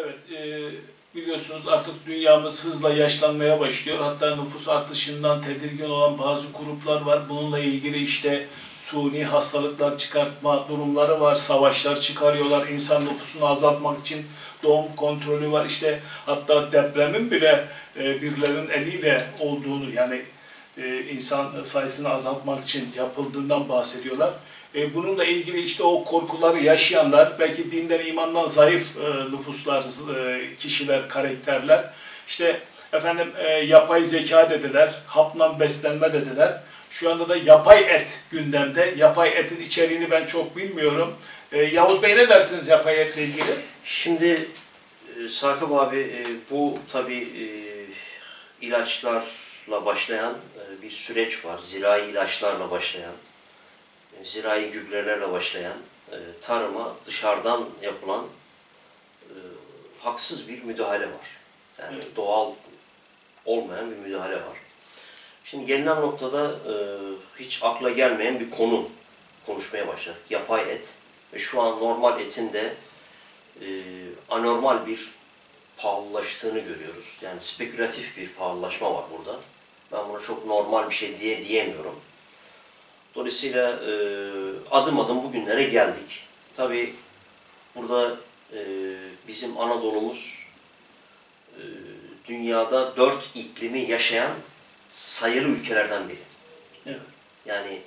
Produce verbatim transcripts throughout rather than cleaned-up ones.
Evet, e, biliyorsunuz artık dünyamız hızla yaşlanmaya başlıyor. Hatta nüfus artışından tedirgin olan bazı gruplar var. Bununla ilgili işte suni hastalıklar çıkartma durumları var. Savaşlar çıkarıyorlar insan nüfusunu azaltmak için. Doğum kontrolü var. İşte hatta depremin bile e, birilerinin eliyle olduğunu, yani e, insan sayısını azaltmak için yapıldığından bahsediyorlar. E, bununla ilgili işte o korkuları yaşayanlar, belki dinden imandan zayıf e, nüfuslar, e, kişiler, karakterler, işte efendim e, yapay zeka dediler, hapla beslenme dediler. Şu anda da yapay et gündemde. Yapay etin içeriğini ben çok bilmiyorum. E, Yavuz Bey, ne dersiniz yapay etle ilgili? Şimdi e, Sakıp abi, e, bu tabii e, ilaçlarla başlayan e, bir süreç var. Zirai ilaçlarla başlayan, e, zirai gübrelerle başlayan, e, tarıma dışarıdan yapılan e, haksız bir müdahale var. Yani evet, doğal olmayan bir müdahale var. Şimdi gelinen noktada e, hiç akla gelmeyen bir konu konuşmaya başladık. Yapay et. Ve şu an normal etin de e, anormal bir pahalılaştığını görüyoruz. Yani spekülatif bir pahalılaşma var burada. Ben buna çok normal bir şey diye diyemiyorum. Dolayısıyla e, adım adım bugünlere geldik. Tabii burada e, bizim Anadolu'muz e, dünyada dört iklimi yaşayan sayılı ülkelerden biri. Evet. Yani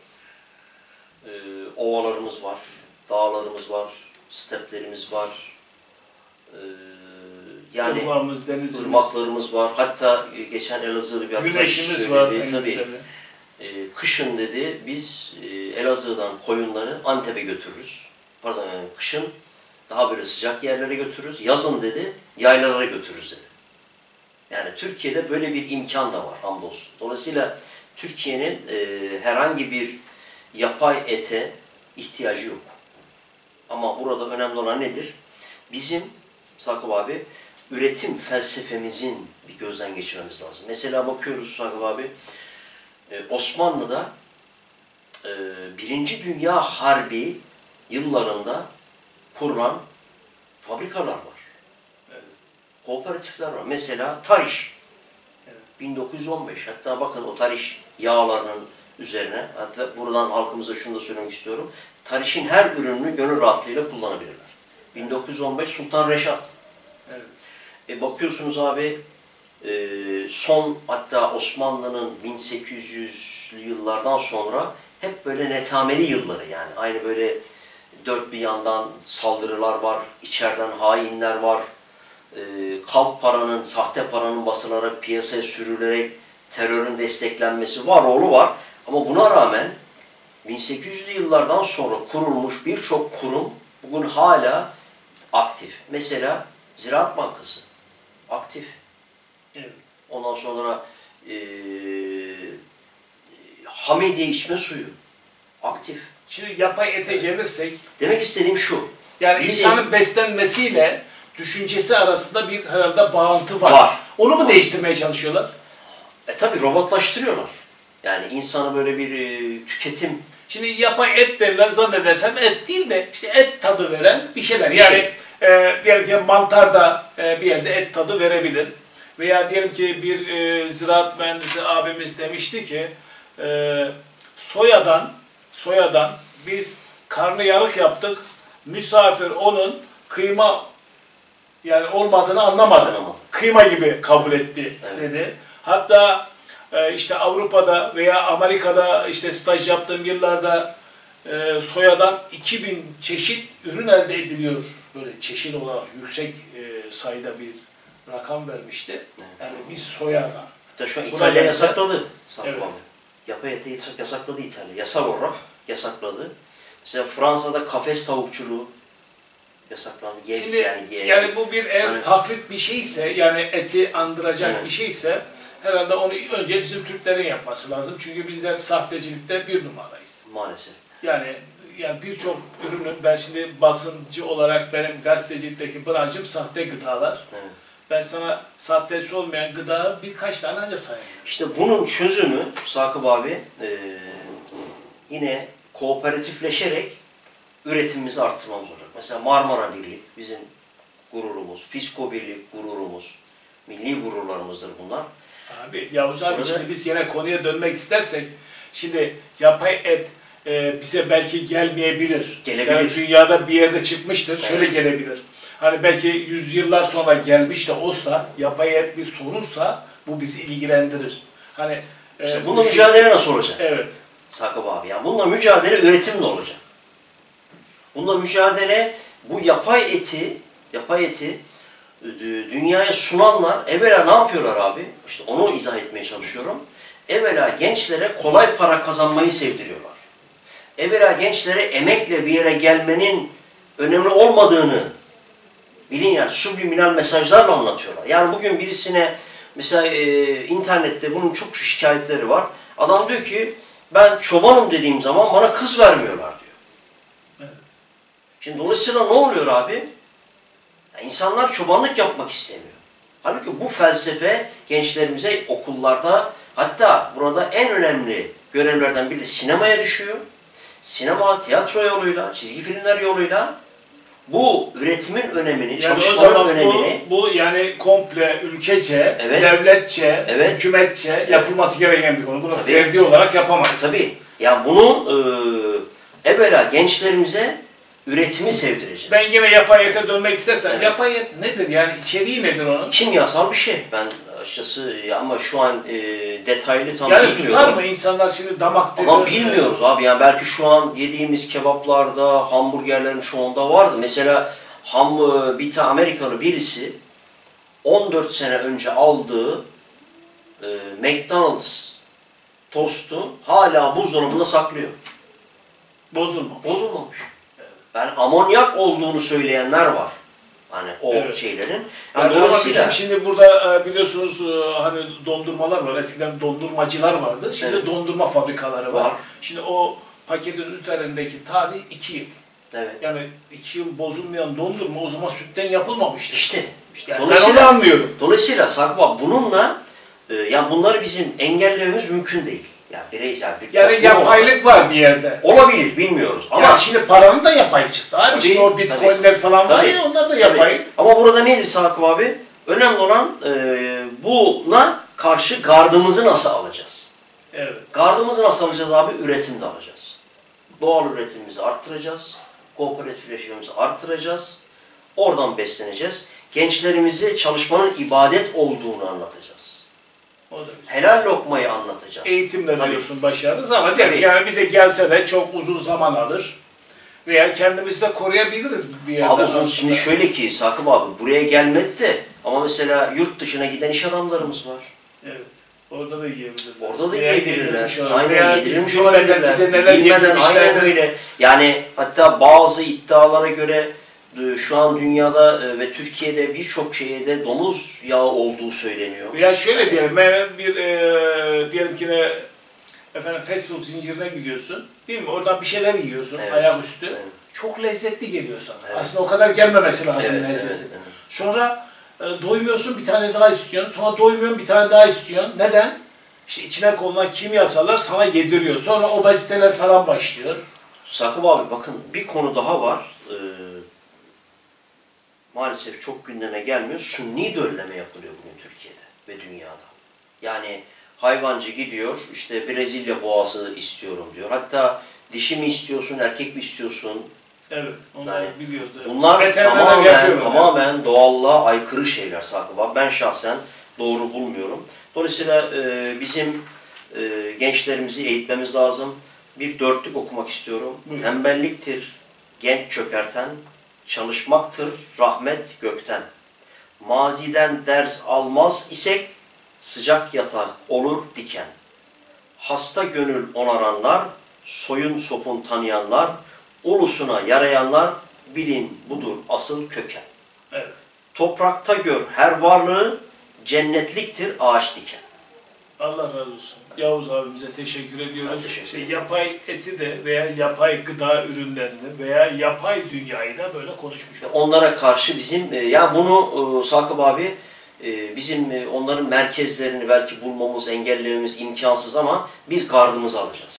e, ovalarımız var, dağlarımız var, steplerimiz var. E, yani Irmağımız, denizimiz, ırmaklarımız var. Hatta e, geçen Elazığlı bir arkadaş güneşimiz söyledi. var. Tabii, e, kışın dedi biz e, Elazığ'dan koyunları Antep'e götürürüz. Pardon, yani kışın daha böyle sıcak yerlere götürürüz. Yazın dedi yaylalara götürürüz dedi. Yani Türkiye'de böyle bir imkan da var hamdolsun. Dolayısıyla Türkiye'nin e, herhangi bir yapay ete ihtiyacı yok. Ama burada önemli olan nedir? Bizim Sakıp abi, üretim felsefemizin bir gözden geçirmemiz lazım. Mesela bakıyoruz Sakıp abi, e, Osmanlı'da e, Birinci Dünya Harbi yıllarında kurulan fabrikalar var. Kooperatifler var. Mesela Tariş. Evet. bin dokuz yüz on beş. Hatta bakın o Tariş yağlarının üzerine, hatta buradan halkımıza şunu da söylemek istiyorum. Tariş'in her ürününü gönül rahatlığıyla kullanabilirler. bin dokuz yüz on beş Sultan Reşat. Evet. E bakıyorsunuz abi, e, son hatta Osmanlı'nın bin sekiz yüzlü yıllardan sonra hep böyle netameli yılları, yani aynı böyle dört bir yandan saldırılar var, içeriden hainler var. E, kalp paranın, sahte paranın basılarak piyasaya sürülerek terörün desteklenmesi var, oğlu var. Ama buna rağmen bin sekiz yüzlü yıllardan sonra kurulmuş birçok kurum bugün hala aktif. Mesela Ziraat Bankası aktif. Evet. Ondan sonra e, Hamidiye içme suyu aktif. Şimdi yapay ete gelirsek, demek istediğim şu. Yani bizim, insanın beslenmesiyle düşüncesi arasında bir herhalde bağıntı var. var. Onu mu var. değiştirmeye çalışıyorlar? E tabi robotlaştırıyorlar. Yani insanı böyle bir e, tüketim. Şimdi yapay et denilen, zannedersem et değil de işte et tadı veren bir şeyler. Bir Yani şey. e, diyelim ki mantar da e, bir yerde et tadı verebilir. Veya diyelim ki bir e, ziraat mühendisi abimiz demişti ki e, soyadan soyadan biz karnıyarık yaptık. Misafir onun kıyma yani olmadığını anlamadı. Anlamadı. Kıyma gibi kabul etti, evet, dedi. Hatta e, işte Avrupa'da veya Amerika'da işte staj yaptığım yıllarda e, soyadan iki bin çeşit ürün elde ediliyor. Böyle çeşit olarak yüksek e, sayıda bir rakam vermişti. Evet. Yani biz soyadan. Hatta şu an Buna İtalya benzer- yasakladı. Evet. Yapay eti yasakladı İtalya. Yasal olarak yasakladı. Mesela Fransa'da kafes tavukçuluğu yasaklandı. Yes, Şimdi, yani, yani bu bir eğer hani, taklit bir şeyse, yani eti andıracak evet, bir şeyse herhalde onu önce bizim Türklerin yapması lazım. Çünkü bizler sahtecilikte bir numarayız. maalesef. Yani yani birçok ürünün, ben şimdi basıncı olarak benim gazetecilikteki branşım sahte gıdalar. Evet. Ben sana sahtesi olmayan gıda birkaç tane ancak sayayım. İşte bunun çözümü Sakıp abi e, yine kooperatifleşerek üretimimizi arttırmamız olacak. Mesela Marmara Birliği bizim gururumuz, fisko birlik gururumuz, milli gururlarımızdır bunlar. Abi Yavuz abi, Burada... şimdi biz yine konuya dönmek istersek, şimdi yapay et e, bize belki gelmeyebilir. Gelebilir. Yani dünyada bir yerde çıkmıştır, evet. Şöyle gelebilir. Hani belki yüzyıllar sonra gelmiş de olsa, yapay et bir sorunsa bu bizi ilgilendirir. Hani e, işte bununla şu... mücadele nasıl olacak? Evet. Sakıp abi, yani bununla mücadele üretimle olacak. Bununla mücadele, bu yapay eti, yapay eti dünyaya sunanlar evvela ne yapıyorlar abi? İşte onu izah etmeye çalışıyorum. Evvela gençlere kolay para kazanmayı sevdiriyorlar. Evvela gençlere emekle bir yere gelmenin önemli olmadığını bilin, yani subliminal mesajlarla anlatıyorlar. Yani bugün birisine mesela e, internette bunun çok şikayetleri var. Adam diyor ki ben çobanım dediğim zaman bana kız vermiyorlar diyor. Evet. Şimdi dolayısıyla ne oluyor abi? Yani insanlar çobanlık yapmak istemiyor. Halbuki bu felsefe gençlerimize okullarda, hatta burada en önemli görevlerden biri sinemaya düşüyor. Sinema, tiyatro yoluyla, çizgi filmler yoluyla bu üretimin önemini, yani çalışmanın önemini... Bu, bu yani komple ülkece, evet, devletçe, evet, hükümetçe, evet, yapılması gereken bir konu. Bunu tabii, ferdi olarak yapamayız. Tabii. Yani bunu e, evvela gençlerimize üretimi sevdireceğiz. Ben yine yapay ete dönmek istersen, evet, yapay et nedir? Yani içeriği nedir onun? Kimyasal bir şey. Ben açıkçası ama şu an e, detaylı tam yani bilmiyorum. Yani tutar mı insanlar şimdi damak tadı? Ama bilmiyoruz abi. Yani belki şu an yediğimiz kebaplarda, hamburgerlerin çoğunda vardı. Mesela ham, bir tane Amerikalı birisi on dört sene önce aldığı e, McDonald's tostu hala buzdolabında saklıyor. Bozulmamış. Bozulmamış. Yani amonyak olduğunu söyleyenler var. Hani o evet, şeylerin. Yani yani ama bizim şimdi burada biliyorsunuz hani dondurmalar var. Eskiden dondurmacılar vardı. Şimdi evet, dondurma fabrikaları var. var. Şimdi o paketin üzerindeki tarih iki yıl. Evet. Yani iki yıl bozulmayan dondurma o zaman sütten yapılmamıştır. İşte. işte yani ben onu anlıyorum. Dolayısıyla Sakıp bununla e, yani bunları bizim engellememiz mümkün değil. Yani birey, yani, yani yapaylık var bir yerde. Olabilir, bilmiyoruz. Ama yani şimdi paranın da yapay çıktı. Abi tabii, şimdi o bitcoinler falan tabii, var ya, onlar da yapay. Tabii. Ama burada neydi Sakıp abi? Önemli olan e, buna karşı gardımızı nasıl alacağız? Evet. Gardımızı nasıl alacağız abi? Üretimde alacağız. Doğal üretimimizi arttıracağız. Kooperatifleşmemizi arttıracağız. Oradan besleneceğiz. Gençlerimize çalışmanın ibadet olduğunu anlatacağız. O da helal lokmayı anlatacağız. Eğitimle tabii, diyorsun başarırız ama tabii, yani bize gelse de çok uzun zaman alır. Veya kendimizi de koruyabiliriz bir yerden. Abi uzun, şimdi şöyle ki Sakıp abi buraya gelmedi de ama mesela yurt dışına giden iş adamlarımız var. Evet. Orada da yiyebilirler. Orada da yiyebilirler. Aynen, veya yedirilmiş olabilirler. Bize neler bilmeden aynen öyle. Yani hatta bazı iddialara göre şu an dünyada ve Türkiye'de birçok şeyde domuz yağı olduğu söyleniyor. Ya şöyle diyelim, bir e, diyelim ki ne efendim fast food zincirine gidiyorsun, değil mi? Oradan bir şeyler yiyorsun, evet, ayaküstü. Evet. Çok lezzetli geliyor sana. Evet. Aslında o kadar gelmemesi lazım, evet, lezzeti. Evet, evet. Sonra e, doymuyorsun, bir tane daha istiyorsun. Sonra doymuyorsun, bir tane daha istiyorsun. Neden? İşte içine konulan kimyasallar sana yediriyor. Sonra obeziteler falan başlıyor. Sakıp abi bakın bir konu daha var. Ee, maalesef çok gündeme gelmiyor. Sünni dölleme yapılıyor bugün Türkiye'de ve dünyada. Yani hayvancı gidiyor, işte Brezilya boğazı istiyorum diyor. Hatta dişi mi istiyorsun, erkek mi istiyorsun? Evet, onları yani biliyoruz. Evet. Bunlar tamamen, tamamen yani doğallığa aykırı şeyler Sakıp abi. Ben şahsen doğru bulmuyorum. Dolayısıyla e, bizim e, gençlerimizi eğitmemiz lazım. Bir dörtlük okumak istiyorum. Buyurun. Tembelliktir genç çökerten, çalışmaktır rahmet gökten. Maziden ders almaz isek, sıcak yatak olur diken. Hasta gönül onaranlar, soyun sopun tanıyanlar, ulusuna yarayanlar, bilin budur asıl köken. Evet. Toprakta gör her varlığı, cennetliktir ağaç diken. Allah razı olsun. Yavuz abimize teşekkür ediyoruz. Teşekkür şey, yapay eti de veya yapay gıda ürünlerini veya yapay dünyayı da böyle konuşmuş olduk. Onlara karşı bizim, ya bunu Sakıp abi, bizim onların merkezlerini belki bulmamız, engellememiz imkansız ama biz gardımızı alacağız.